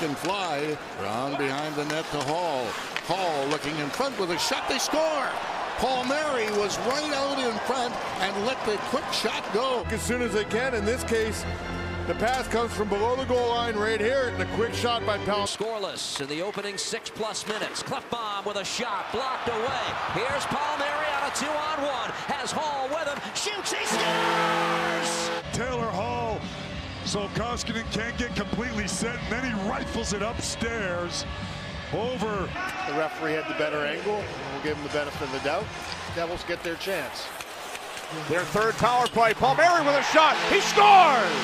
can fly. Round behind the net to Hall. Hall looking in front with a shot. They score. Palmieri was right out in front and let the quick shot go. As soon as they can. In this case, the pass comes from below the goal line right here, and a quick shot by Palmieri. Scoreless in the opening 6+ minutes. Klefbom with a shot blocked away. Here's Palmieri on a 2-on-1. Has Hall with him. Shoots. He scores! Taylor Hall. So Koskinen can't get completely set, and then he rifles it upstairs. Over. The referee had the better angle. We'll give him the benefit of the doubt. Devils get their chance. Their third power play. Palmieri with a shot. He scores!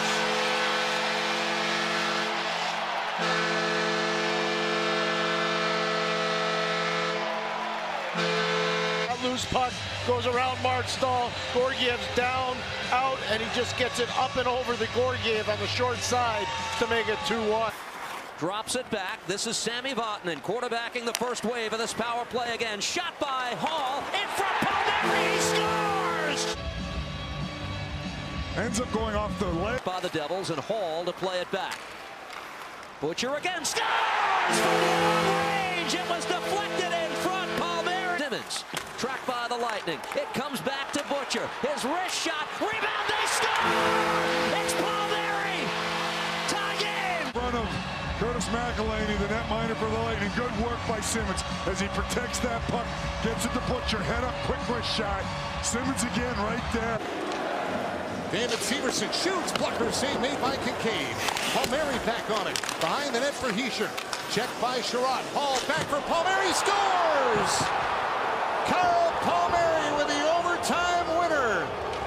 A loose puck goes around Markstall. Georgiev's down, out, and he just gets it up and over the Georgiev on the short side to make it 2-1. Drops it back. This is Sami Vatanen quarterbacking the first wave of this power play again. Shot by Hall. In front, Palmieri. He scores! Ends up going off the leg. By the Devils, and Hall to play it back. Butcher again. Scores! From long range. It was deflected in front. Palmieri. Simmons tracked by the Lightning. It comes back to Butcher. His wrist shot. Rebound. They score! It's Palmieri. Tie game. Front of Curtis McElhinney, the netminder for the Lightning. Good work by Simmons as he protects that puck. Gets it to Butcher. Head up, quick wrist shot. Simmons again right there. David Severson shoots. Blocker save made by Kincaid. Palmieri back on it. Behind the net for Hischier. Checked by Sherratt. Hall back for Palmieri. Scores! Kyle Palmieri with the overtime winner.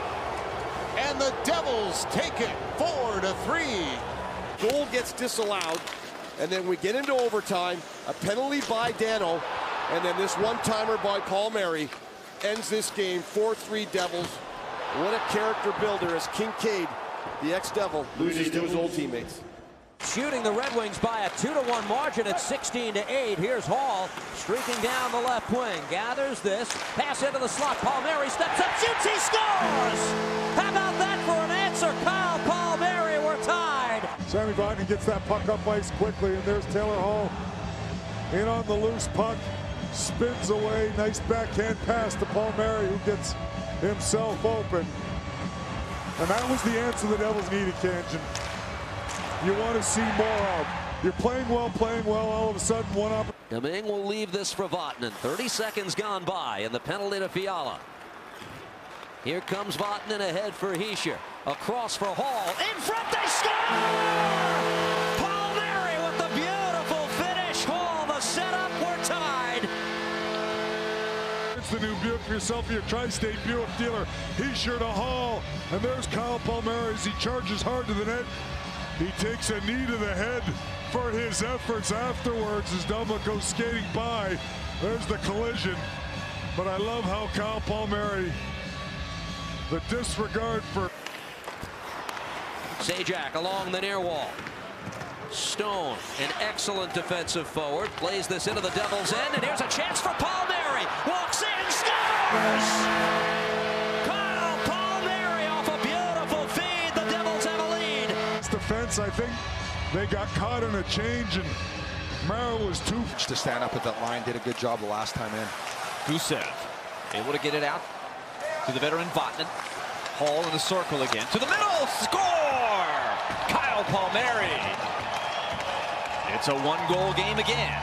And the Devils take it 4-3. Goal gets disallowed, and then we get into overtime. A penalty by Dano, and then this one-timer by Palmieri ends this game. 4-3 Devils. What a character builder as Kincaid, the ex-Devil, loses to his old teammates. Shooting the Red Wings by a 2-1 margin at 16-8. Here's Hall streaking down the left wing. Gathers this. Pass into the slot. Palmieri steps up, shoots, he scores! How about that for an answer? Kyle Palmieri, we're tied. Sami Vatanen gets that puck up ice quickly, and there's Taylor Hall in on the loose puck. Spins away. Nice backhand pass to Palmieri, who gets himself open. And that was the answer the Devils needed, Kanjan. You want to see more of. You're playing well, all of a sudden one up. Deming will leave this for Vatanen. 30 seconds gone by, and the penalty to Fiala. Here comes Vatanen ahead for Hischier. Across for Hall. In front, they score! Palmieri with the beautiful finish. Hall, the setup, we're tied. It's the new Buick for yourself, your Tri-State Buick dealer. Hischier to Hall, and there's Kyle Palmieri as he charges hard to the net. He takes a knee to the head for his efforts afterwards as Dumba goes skating by. There's the collision. But I love how Kyle Palmieri, the disregard for... Sajak along the near wall. Stone, an excellent defensive forward, plays this into the Devils' end, and here's a chance for Palmieri. Walks in, scores! Kyle Palmieri off a beautiful feed. The Devils have a lead. Defense, I think they got caught in a change, and Mara was too... To stand up at that line, did a good job the last time in. Gusev able to get it out to the veteran Vatanen. Hall in the circle again. To the middle, score! Kyle Palmieri. It's a one-goal game again.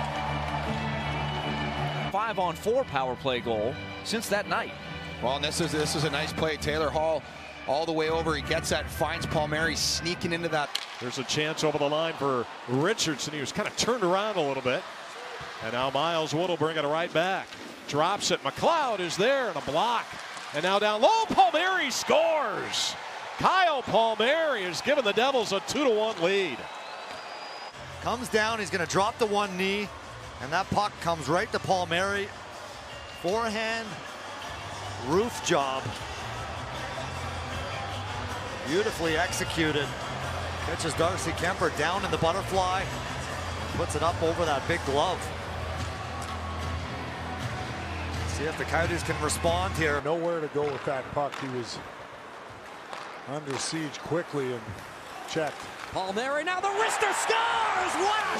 5-on-4 power play goal since that night. Well, and this is a nice play. Taylor Hall all the way over. He gets that, finds Palmieri sneaking into that. There's a chance over the line for Richardson. He was kind of turned around a little bit. And now Miles Wood will bring it right back. Drops it. McLeod is there and a block. And now down low, Palmieri scores. Kyle Palmieri has given the Devils a 2-1 lead. Comes down, he's going to drop the one knee, and that puck comes right to Palmieri. Forehand, roof job. Beautifully executed. Catches Darcy Kemper down in the butterfly. Puts it up over that big glove. See if the Coyotes can respond here. Nowhere to go with that puck. He was under siege quickly and checked. Palmieri, now the wrister scores! Wow!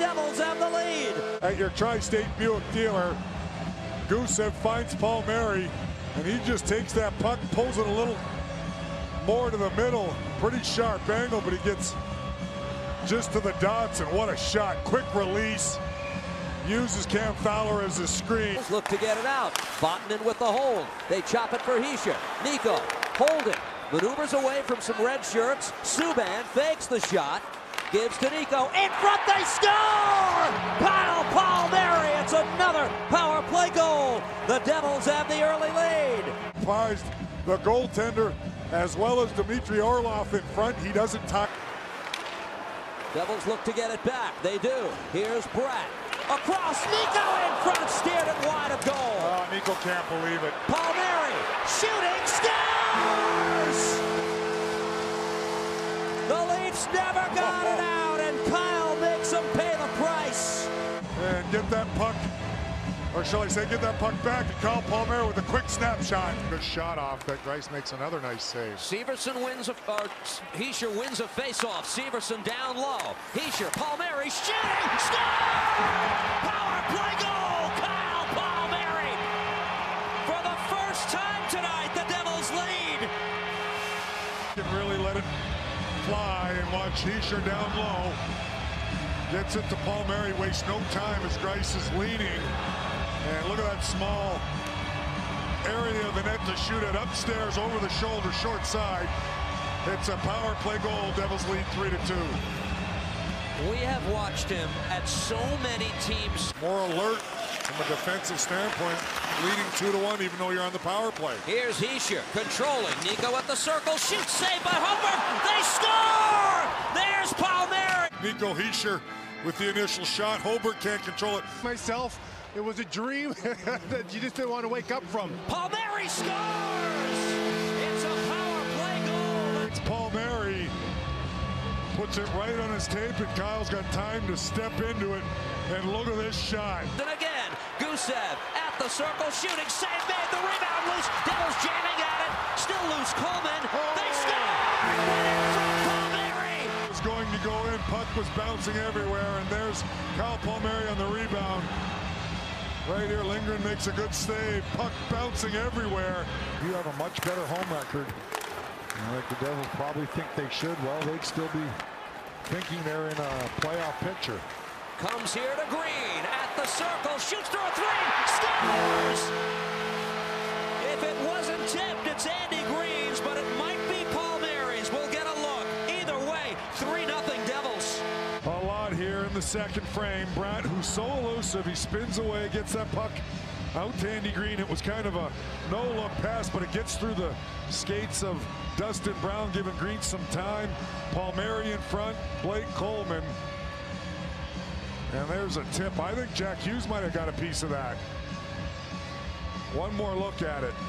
Devils have the lead. At your Tri-State Buick dealer, Gusev finds Palmieri, and he just takes that puck, pulls it a little more to the middle. Pretty sharp angle, but he gets just to the dots, and what a shot. Quick release. Uses Cam Fowler as a screen. Look to get it out. Vatanen with the hold. They chop it for Hischier. Nico holding. Maneuvers away from some red shirts. Subban fakes the shot. Gives to Nico. In front, they score! Kyle Palmieri. It's another power play goal. The Devils have the early lead. Surprised the goaltender as well as Dmitry Orlov in front. He doesn't talk. Devils look to get it back. They do. Here's Bratt. Across, Nico in front, steered it wide of goal. Oh, Nico can't believe it. Palmieri shooting, scores! The Leafs never got it out, and Kyle makes them pay the price. And get that puck, or shall I say, get that puck back, and Kyle Palmieri with a quick snapshot. Good shot off that Greiss makes another nice save. Severson wins, Hischier wins a faceoff. Severson down low. Hischier, Palmieri shooting, score! Power play goal, Kyle Palmieri. For the first time tonight, the Devils lead. Can really let it fly and watch Hischier down low. Gets it to Palmieri, wastes no time as Greiss is leaning. And look at that small area of the net to shoot it upstairs over the shoulder, short side. It's a power play goal. Devils lead 3-2. We have watched him at so many teams. More alert from a defensive standpoint, leading 2-1 even though you're on the power play. Here's Hischier controlling. Nico at the circle, shoots, saved by Homer. They score! There's Palmieri. Nico Hischier with the initial shot. Hobart can't control it. Myself, it was a dream that you just didn't want to wake up from. Palmieri scores! It's a power play goal. It's Palmieri. Puts it right on his tape, and Kyle's got time to step into it. And look at this shot. And again, Gusev at the circle, shooting, save made, the rebound loose. Devils jamming at it. Still loose, Coleman. They score! Palmieri! It was going to go in. Puck was bouncing everywhere, and there's Kyle Palmieri on the rebound. Right here, Lindgren makes a good save. Puck bouncing everywhere. You have a much better home record. Like the Devils probably think they should. Well, they'd still be thinking they're in a playoff picture. Comes here to Green at the circle, shoots through a three, scores! If it wasn't tipped, it's Andy Green's, but it might be Palmieri's. We'll get a look. Either way, 3-0 Devils. A lot here in the second frame. Bratt, who's so elusive, he spins away, gets that puck out to Andy Green. It was kind of a no-look pass, but it gets through the skates of Dustin Brown, giving Green some time. Palmieri in front, Blake Coleman. And there's a tip. I think Jack Hughes might have got a piece of that. One more look at it.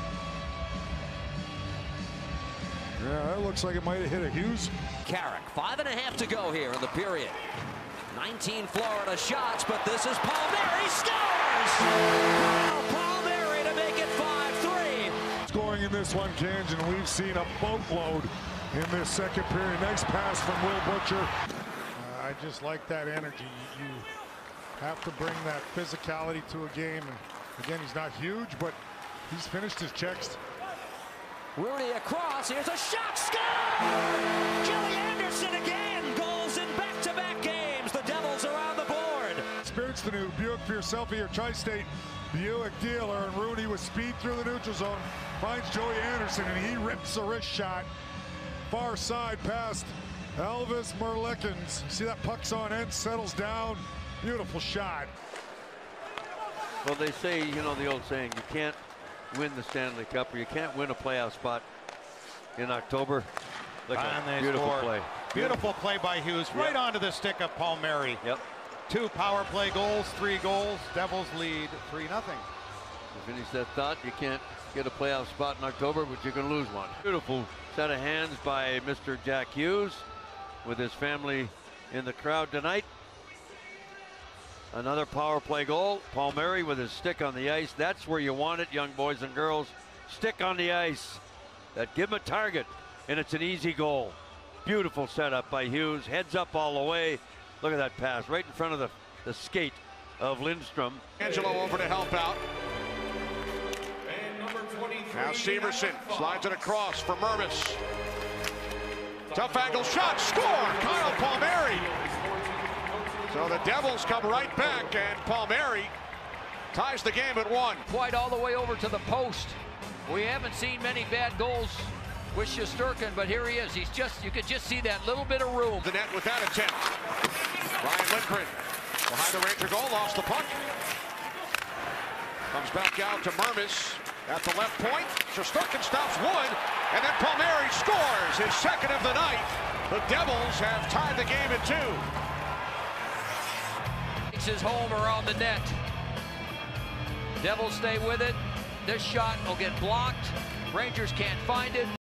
Yeah, that looks like it might have hit a Hughes. Carrick, 5.5 to go here in the period. 19 Florida shots, but this is Palmieri, scores! Kyle Palmieri to make it 5-3. Scoring in this one, Kanjan, we've seen a boatload in this second period. Nice pass from Will Butcher. I just like that energy. You have to bring that physicality to a game. And again, he's not huge, but he's finished his checks. Rooney across, here's a shot, score! Joey Anderson again, goals in back-to-back games. The Devils are on the board. Experience the new Buick for yourself at your Tri-State Buick dealer. And Rooney with speed through the neutral zone finds Joey Anderson, and he rips a wrist shot. Far side past Elvis Merlikins. See that puck's on end, settles down. Beautiful shot. Well, they say, you know, the old saying, you can't win the Stanley Cup, or you can't win a playoff spot in October. Look at beautiful play. Beautiful play by Hughes, right onto the stick of Palmieri. Yep. 2 power play goals, 3 goals. Devils lead 3-0. To finish that thought, you can't get a playoff spot in October, but you can lose one. Beautiful set of hands by Mr. Jack Hughes with his family in the crowd tonight. Another power play goal. Palmieri with his stick on the ice. That's where you want it, young boys and girls. Stick on the ice. That give him a target, and it's an easy goal. Beautiful setup by Hughes. Heads up all the way. Look at that pass right in front of the skate of Lindstrom. Angelo over to help out. Now Severson slides it across for Mervis. Tough angle shot, score! Kyle Palmieri. So the Devils come right back, and Palmieri ties the game at 1. Quite all the way over to the post. We haven't seen many bad goals with Shesterkin, but here he is. You could just see that little bit of room. The net with that attempt. Ryan Lindgren behind the Ranger goal, lost the puck. Comes back out to Mervis at the left point. Shesterkin stops Wood, and then Palmieri scores his second of the night. The Devils have tied the game at 2. Takes his home around the net. Devils stay with it. This shot will get blocked. Rangers can't find it.